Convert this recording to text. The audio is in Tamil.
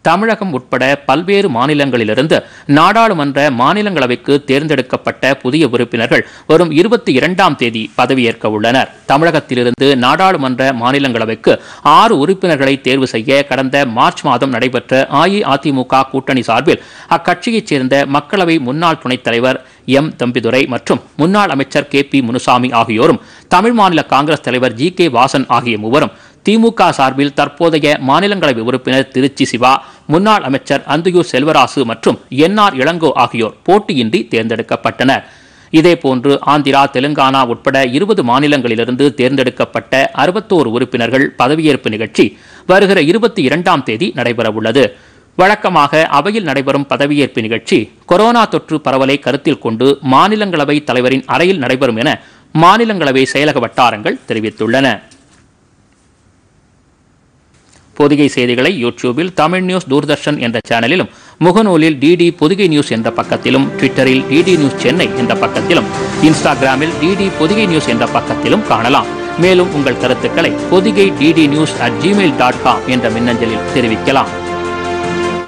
தமிழகம் உட்பட பல்வேறு மாநிலங்களிலிருந்து நாடாளுமன்ற மாநிலங்களவைக்கு தேர்ந்தெடுக்கப்பட்ட புதிய உறுப்பினர்கள் வரும் 22ஆம் தேதி பதவியேற்க உள்ளனர். தமிழகத்திலிருந்து நாடாளுமன்ற மாநிலங்களவைக்கு 6 உறுப்பினர்களை தேர்வு செய்ய கடந்த மார்ச் மாதம் நடைபெற்ற அஇஅதிமுக கூட்டணி சார்பில் அக்கட்சியைச் சேர்ந்த மக்களவை முன்னாள் துணைத் தலைவர் எம் தம்பிதுரை மற்றும் முன்னாள் அமைச்சர் KP முனுசாமி ஆகியோரும், தமிழ் மாநில காங்கிரஸ் தலைவர் GK வாசன் ஆகிய மூவரும், திமுக சார்பில் தற்போதைய மாநிலங்களவை உறுப்பினர் திருச்சி சிவா, முன்னாள் அமைச்சர் அந்தியூர் செல்வராசு மற்றும் NR இளங்கோ ஆகியோர் போட்டியின்றி தேர்ந்தெடுக்கப்பட்டனர். இதேபோன்று ஆந்திரா, தெலுங்கானா உட்பட 20 மாநிலங்களிலிருந்து தேர்ந்தெடுக்கப்பட்ட 61 உறுப்பினர்கள் பதவியேற்பு நிகழ்ச்சி வருகிற 22ஆம் தேதி நடைபெறவுள்ளது. வழக்கமாக அவையில் நடைபெறும் பதவியேற்பு நிகழ்ச்சி கொரோனா தொற்று பரவலை கருத்தில் கொண்டு மாநிலங்களவை தலைவரின் அறையில் நடைபெறும் என மாநிலங்களவை செயலக வட்டாரங்கள் தெரிவித்துள்ளன. பொதிகை செய்திகளை யூடியூபில் தமிழ் நியூஸ் தூர்தர்ஷன் என்ற சேனலிலும், முகநூலில் DD பொதிகை நியூஸ் என்ற பக்கத்திலும், ட்விட்டரில் DD நியூஸ் சென்னை என்ற பக்கத்திலும், இன்ஸ்டாகிராமில் DD பொதிகை நியூஸ் என்ற பக்கத்திலும் காணலாம். மேலும் உங்கள் கருத்துக்களை பொதிகை ddnews@gmail.com என்ற மின்னஞ்சலில் தெரிவிக்கலாம்.